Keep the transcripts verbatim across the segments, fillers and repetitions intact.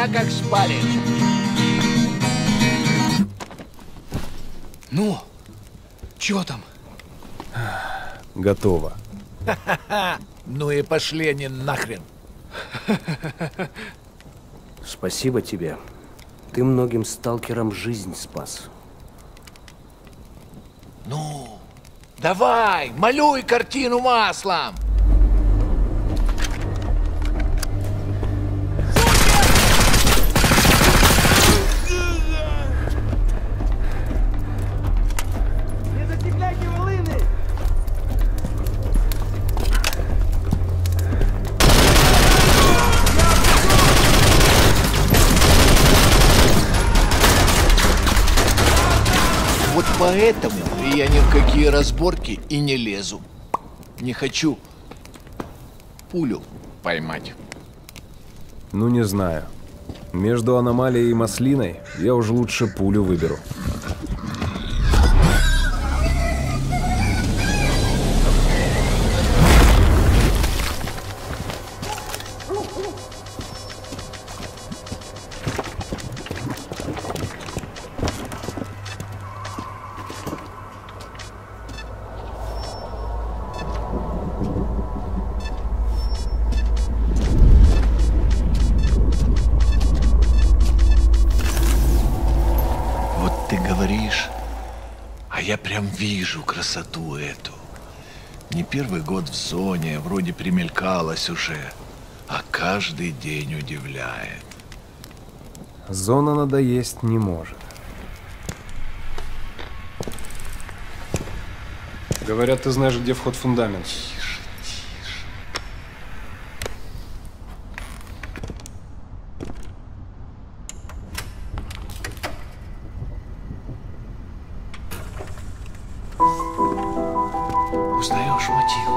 меня как шпарит. Ну, чё там? Готово. Ну и пошли они нахрен. Спасибо тебе. Ты многим сталкерам жизнь спас. Ну, давай, малюй картину маслом. Вот поэтому я ни в какие разборки и не лезу. Не хочу пулю поймать. Ну, не знаю. Между аномалией и маслиной я уже лучше пулю выберу. Вот ты говоришь, а я прям вижу красоту эту. Не первый год в зоне, вроде примелькалась уже, а каждый день удивляет. Зона надоесть не может. Говорят, ты знаешь, где вход в фундамент. Тише, тише. Узнаешь мотив?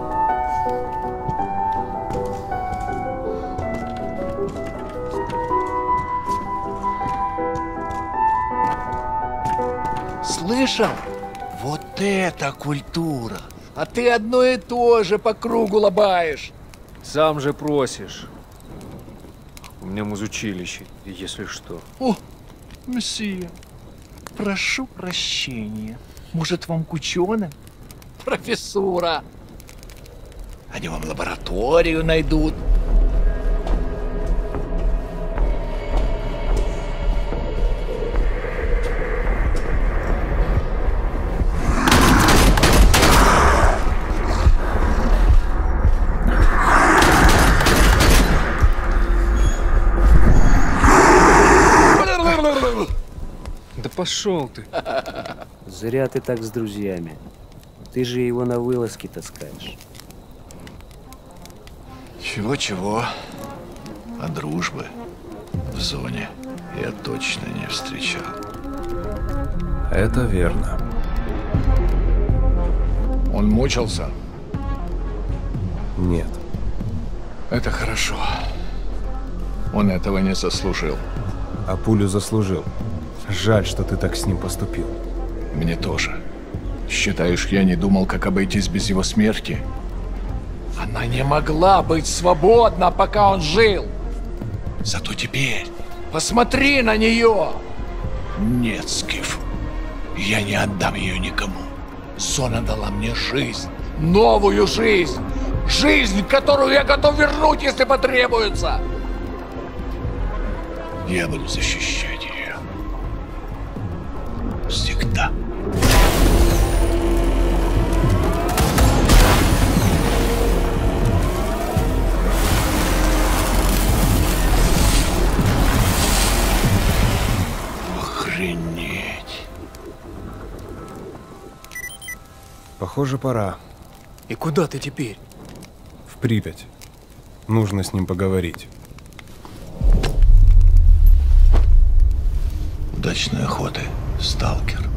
Слышал? Вот это культура! А ты одно и то же по кругу лобаешь. Сам же просишь. У меня музучилище, если что. О, месье, прошу прощения. Может, вам к ученым? Профессура. Они вам лабораторию найдут. Да пошел ты. Зря ты так с друзьями. Ты же его на вылазки таскаешь. Чего-чего, а дружбы в зоне я точно не встречал. Это верно. Он мучился? Нет. Это хорошо. Он этого не заслужил. А пулю заслужил. Жаль, что ты так с ним поступил. Мне тоже. Считаешь, я не думал, как обойтись без его смерти? Она не могла быть свободна, пока он жил. Зато теперь посмотри на нее. Нет, Скиф, я не отдам ее никому. Зона дала мне жизнь, новую жизнь. Жизнь, которую я готов вернуть, если потребуется. Я буду защищать ее. Всегда. Охренеть. Похоже, пора. И куда ты теперь? В Припять. Нужно с ним поговорить. Удачной охоты, сталкер.